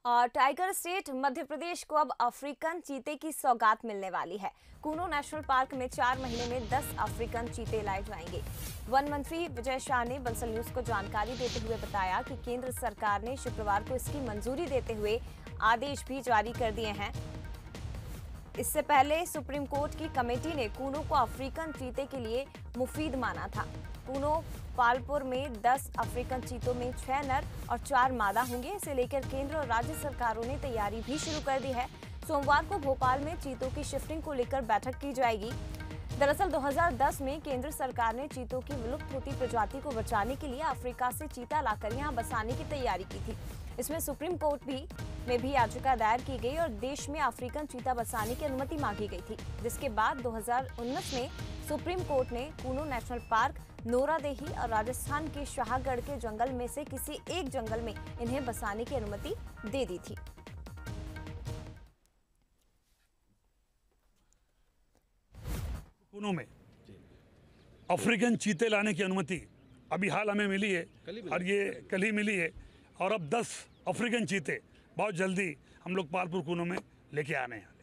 और tiger state Madhya Pradesh को अब अफ्रीकन चीते की सौगात मिलने वाली है। कूनो नेशनल पार्क में 4 महीने में 10 अफ्रीकन चीते लाए जाएंगे। वन मंत्री विजय शाह ने बंसल न्यूज को जानकारी देते हुए बताया कि केंद्र सरकार ने शुक्रवार को इसकी मंजूरी देते हुए आदेश भी जारी कर दिए हैं। इससे पहले सुप्रीम कोर्ट की कमेटी ने कूनो को अफ्रीकन चीते के लिए मुफीद माना था। कूनो पालपुर में 10 अफ्रीकन चीतों में 6 नर और 4 मादा होंगे। इसे लेकर केंद्र और राज्य सरकारों ने तैयारी भी शुरू कर दी है। सोमवार को भोपाल में चीतों की शिफ्टिंग को लेकर बैठक की जाएगी। दरअसल 2010 में केंद्र सरकार ने चीतों की विलुप्त होती प्रजाति को बचाने के लिए अफ्रीका से चीता लाकर यहां बसाने की तैयारी की थी। इसमें सुप्रीम कोर्ट में भी याचिका दायर की गई और देश में अफ्रीकन चीता बसाने की अनुमति मांगी गई थी, जिसके बाद 2019 में सुप्रीम कोर्ट ने कूनो नेशनल पार्क, नोरादेही और राजस्थान के शाहगढ़ के जंगल में से किसी एक जंगल में इन्हें बसाने की अनुमति दे दी थी। कूनो में अफ्रीकन चीते लाने की अनुमति अभी हाल हमें मिली है और ये कल ही मिली है और अब 10 अफ्रीकन चीते बहुत जल्दी हम लोग पालपुर कूनो में लेके आने हैं।